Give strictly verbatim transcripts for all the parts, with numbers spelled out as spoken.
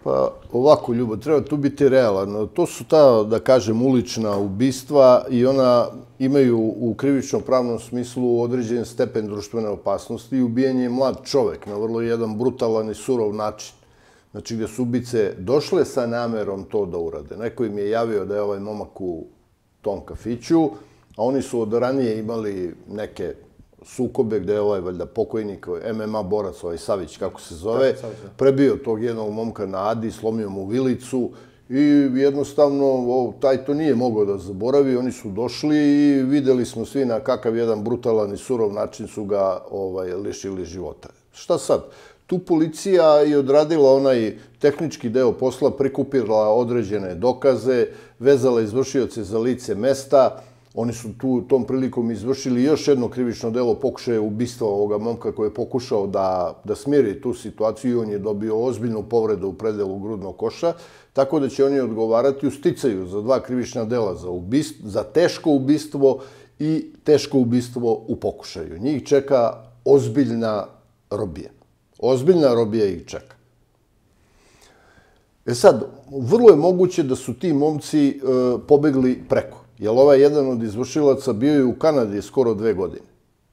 Pa ovako, Ljubo, treba tu biti realan. To su ta, da kažem, ulična ubistva i ona imaju u krivično-pravnom smislu određen stepen društvene opasnosti i ubijanje je mlad čovek na vrlo jedan brutalan i surov način. Znači, gde su ubice došle sa namerom to da urade. Neko im je javio da je ovaj momak u tom kafiću, a oni su od ranije imali neke sukobe gde je ovaj, valjda, pokojnik, em em a borac, ovaj Savić, kako se zove, prebio tog jednog momka na Adi, slomio mu vilicu i jednostavno taj to nije mogao da zaboravi. Oni su došli i videli smo svi na kakav jedan brutalan i surov način su ga lišili života. Šta sad? Tu policija je odradila onaj tehnički deo posla, prikupila određene dokaze, vezala izvršioce za lice mesta. Oni su tu tom prilikom izvršili još jedno krivično delo pokušaja ubistva ovoga momka koji je pokušao da smiri tu situaciju i on je dobio ozbiljnu povredu u predelu grudnog koša, tako da će oni odgovarati u sticaju za dva krivična dela, za teško ubistvo i teško ubistvo u pokušaju. Njih čeka ozbiljna robija. Ozbiljna robija ih čeka. E sad, vrlo je moguće da su ti momci pobegli preko. Jer ovaj jedan od izvršilaca bio je u Kanadi skoro dve godine.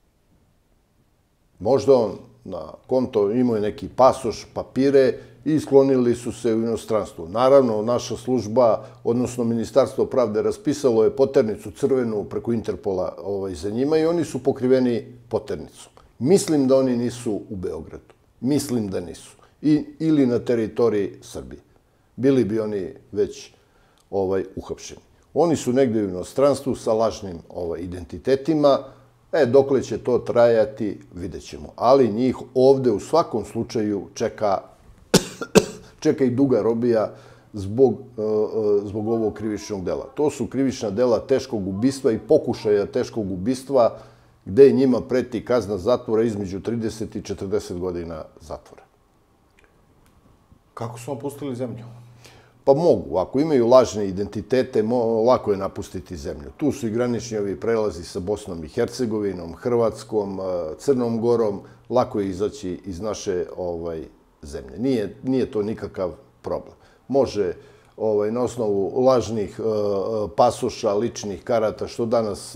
Možda on na konto imao je neki pasoš, papire i sklonili su se u inostranstvu. Naravno, naša služba, odnosno Ministarstvo pravde, raspisalo je poternicu crvenu preko Interpola za njima i oni su pokriveni poternicom. Mislim da oni nisu u Beogradu. Mislim da nisu. Ili na teritoriji Srbije. Bili bi oni već uhapšeni. Oni su negde u inostranstvu sa lažnim identitetima. E, dokle će to trajati, vidjet ćemo. Ali njih ovde u svakom slučaju čeka i duga robija zbog ovog krivičnog dela. To su krivična dela teškog ubistva i pokušaja teškog ubistva gde njima preti kazna zatvora između trideset i četrdeset godina zatvora. Kako su napustili zemlju? Pa mogu. Ako imaju lažne identitete, lako je napustiti zemlju. Tu su i granični ovi prelazi sa Bosnom i Hercegovinom, Hrvatskom, Crnom Gorom. Lako je izaći iz naše zemlje. Nije to nikakav problem. Može na osnovu lažnih pasoša, ličnih karata, što danas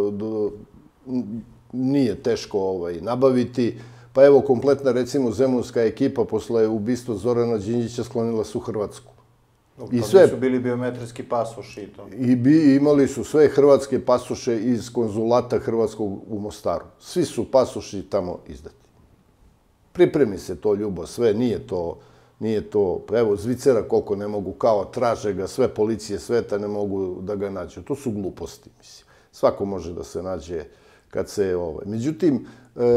nije teško nabaviti. Pa evo, kompletna, recimo, zemunska ekipa posle ubistva Zorana Đinđića sklonila su u Hrvatsku. To nisu bili biometrijski pasoši i to? I imali su sve hrvatske pasoše iz konzulata Hrvatskog u Mostaru. Svi su pasoši tamo izdati. Pripremi se to, Ljubo, sve, nije to, evo, Zvicera koliko ne mogu, kao traže ga, sve policije sveta ne mogu da ga nađu. To su gluposti, mislim. Svako može da se nađe kad se... Međutim,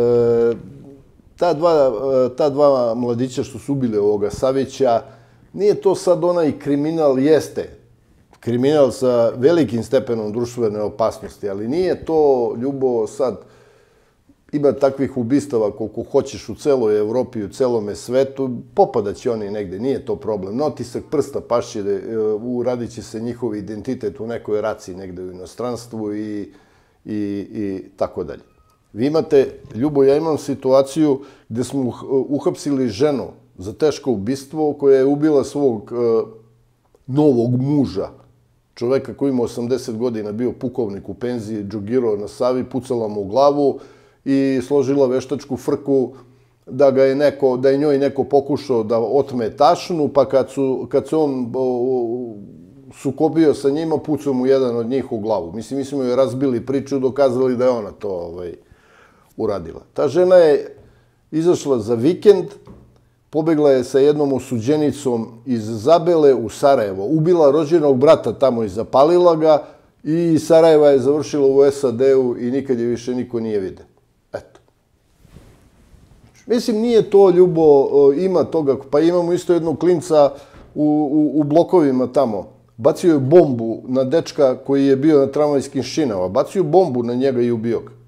ta dva mladića što su ubili ovoga Savića, nije to sad onaj kriminal, jeste kriminal sa velikim stepenom društvene opasnosti, ali nije to, Ljubo, sad ima takvih ubistava koliko hoćeš u celoj Evropi, u celome svetu, popadaće oni negde, nije to problem. Na otisak prsta pašće, uradit će se njihov identitet u nekoj raciji negde u inostranstvu i tako dalje. Vi imate, Ljubo, ja imam situaciju gde smo uhapsili ženu za teško ubistvo koja je ubila svog novog muža, čoveka koji ima osamdeset godina, bio pukovnik u penziji, džogirao na Savi, pucala mu u glavu i složila veštačku frku da je njoj neko pokušao da otme tašnu, pa kad se on sukobio sa njima, pucao mu jedan od njih u glavu. Mislim, mi smo joj razbili priču, dokazali da je ona to uradila. Ta žena je izašla za vikend, pobegla je sa jednom osuđenicom iz Zabele u Sarajevo. Ubila rođenog brata tamo i zapalila ga i iz Sarajeva je završila u es a de u i nikad je više niko nije vide. Eto. Mislim, nije to, Ljubo, ima toga. Pa imamo isto jednog klinca u blokovima tamo. Bacio je bombu na dečka koji je bio na tramvajskim šinama. Bacio je bombu na njega i ubio ga.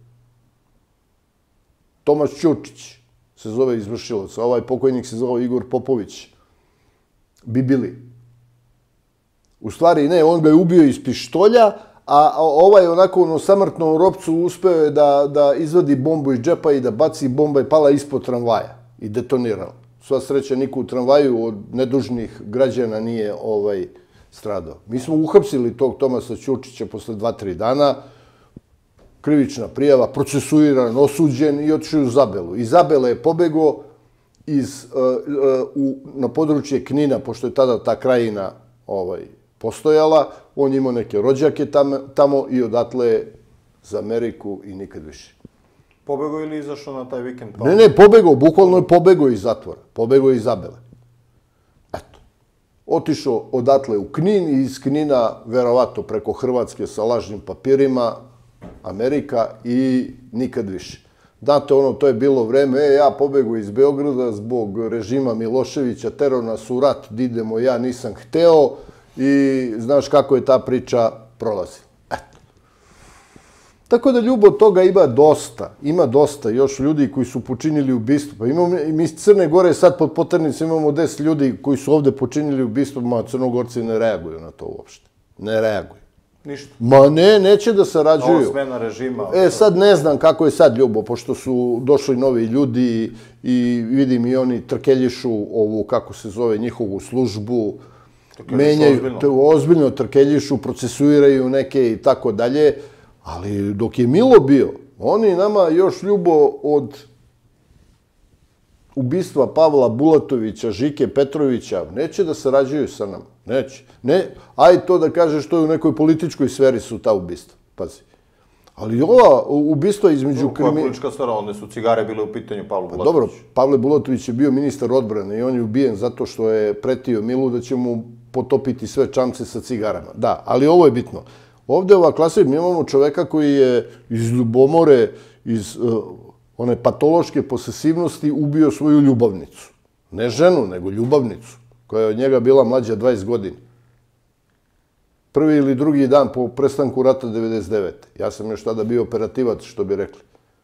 Tomaš Ćurčić se zove izvršilac. Ovaj pokojnik se zove Igor Popović. Bibili. U stvari, ne, on ga je ubio iz pištolja, a ovaj onako u samrtnom ropcu uspeo je da izvadi bombu iz džepa i da baci, bomba i pala ispod tramvaja i detonirala. Sva sreća, niko u tramvaju od nedužnih građana nije ovaj stradao. Mi smo uhapsili tog Tomasa Ćurčića posle dva, tri dana, krivična prijava, procesuiran, osuđen i otišao u Zabelu. Iz Zabele je pobegao iz, uh, uh, na područje Knina, pošto je tada ta krajina ovaj, postojala, on imao neke rođake tam, tamo i odatle je za Ameriku i nikad više. Pobegao ili izašao na taj vikend? Ne, ne, pobegao, bukvalno je pobegao iz zatvora, pobegao iz Zabele. Eto. Otišao odatle u Knin i iz Knina, verovatno preko Hrvatske sa lažnim papirima, Amerika i nikad više. Znate, ono, to je bilo vreme, e, ja pobegao iz Beograda zbog režima Miloševića, terao nas u rat, da idemo, ja nisam hteo i znaš kako je ta priča prolazila. Eto. Tako da, Ljubo, toga ima dosta, ima dosta još ljudi koji su počinili ubistvo. Pa imamo, mi iz Crne Gore sad pod Poternicom imamo deset ljudi koji su ovde počinili ubistvo, ma Crnogorci ne reaguju na to uopšte. Ne reaguju. Ništa. Ma ne, neće da sarađuju. Ovo smena režima. E, sad ne znam kako je sad, Ljubo, pošto su došli novi ljudi i vidim i oni trkeljišu ovu, kako se zove, njihovu službu, menjaju, ozbiljno trkeljišu, procesuiraju neke i tako dalje, ali dok je Milo bio, oni nama još, Ljubo, od ubistva Pavla Bulatovića, Žike Petrovića, neće da sarađuju sa nama. Neće. Ne, aj to da kažeš, to je u nekoj političkoj sferi su ta ubistva. Pazi. Ali ova ubistva između... Koja je politička sfera? One su cigare bile u pitanju Pavlu Bulatoviću. Dobro, Pavle Bulatović je bio ministar odbrane i on je ubijen zato što je pretio Milu da će mu potopiti sve čamce sa cigarama. Da, ali ovo je bitno. Ovde ova klasa, mi imamo čoveka koji je iz ljubomore, iz one patološke posesivnosti ubio svoju ljubavnicu. Ne ženu, nego ljubavnicu, koja je od njega bila mlađa dvadeset godina. Prvi ili drugi dan po prestanku rata devedeset devete. Ja sam još tada bio operativac, što bi rekli.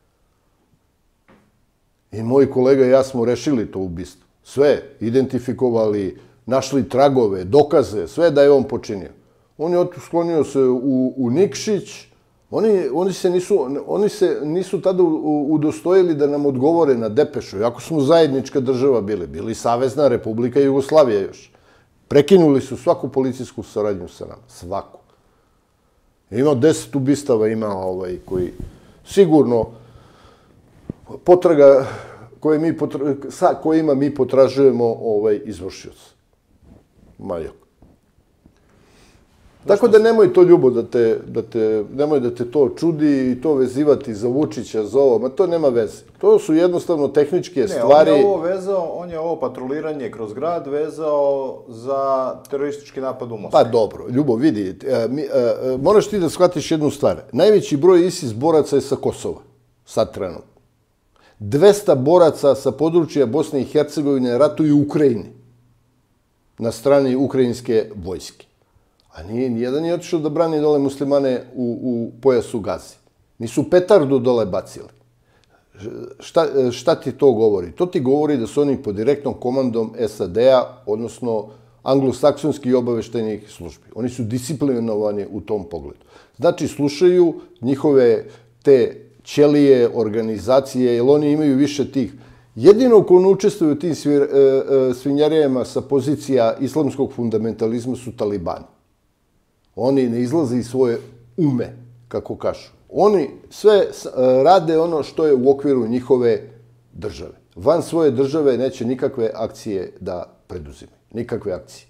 I moji kolega i ja smo rešili to ubistvo. Sve, identifikovali, našli tragove, dokaze, sve da je on počinio. On je sklonio se u, u Nikšić. Oni, oni, se nisu, oni se nisu tada udostojili da nam odgovore na depešu, iako smo zajednička država bili, bili Savezna Republika Jugoslavija još. Prekinuli su svaku policijsku saradnju sa nama, svaku. Ima deset ubistava, ima ovaj koji sigurno potraga koje mi potra, sa kojima mi potražujemo ovaj izvršioca. Majak. Tako da nemoj to, Ljubo, da te, da te, nemoj da te to čudi i to vezivati za Vučića, za ovo, ma to nema veze. To su jednostavno tehničke stvari. Ne, on je ovo vezao, on je ovo patroliranje kroz grad vezao za teroristički napad u Moskvi. Pa dobro, Ljubo, vidi, mi, a, moraš ti da shvatiš jednu stvar. Najveći broj ISIS boraca je sa Kosova, sad trenutno. dvesta boraca sa područja Bosne i Hercegovine ratuju u Ukrajini, na strani ukrajinske vojske. A nije, nijedan nije otišao da brani dole muslimane u, u pojasu Gazi. Nisu petardu dole bacili. Šta, šta ti to govori? To ti govori da su oni pod direktnom komandom S A D-a, odnosno anglosaksonskih obaveštajnih službi. Oni su disciplinovani u tom pogledu. Znači, slušaju njihove te ćelije, organizacije, jer oni imaju više tih. Jedino ko ne učestvuje u tim svinjarijama sa pozicija islamskog fundamentalizma su talibani. Oni ne izlaze iz svoje ume, kako kažu. Oni sve rade ono što je u okviru njihove države. Van svoje države neće nikakve akcije da preduzimaju. Nikakve akcije.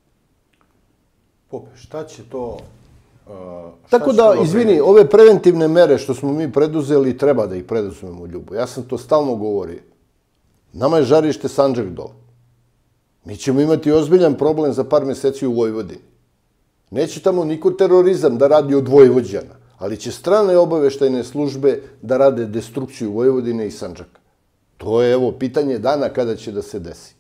Pope, šta će to... Tako da, izvini, ove preventivne mere što smo mi preduzeli, treba da ih preduzmemo, Ljubo. Ja sam to stalno govorio. Nama je žarište Sandžak dole. Mi ćemo imati ozbiljan problem za par meseci u Vojvodini. Neće tamo niko terorizam da radi od Vojvođana, ali će strane obaveštajne službe da rade destrukciju Vojvodine i Sandžaka. To je, evo, pitanje dana kada će da se desi.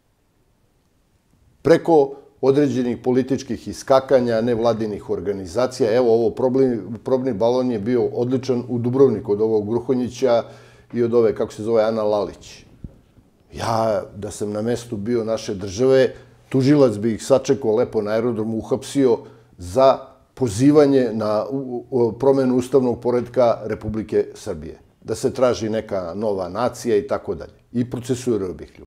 Preko određenih političkih iskakanja, nevladinih organizacija. Evo, ovo probni balon je bio odličan u Dubrovniku od ovog Gruhonjića i od ove, kako se zove, Ana Lalić. Ja, da sam na mestu bio naše države, tužilac bi ih sačekao lepo na aerodromu, uhapsio za pozivanje na promenu ustavnog poretka Republike Srbije. Da se traži neka nova nacija i tako dalje. I procesuirao bih ljudi.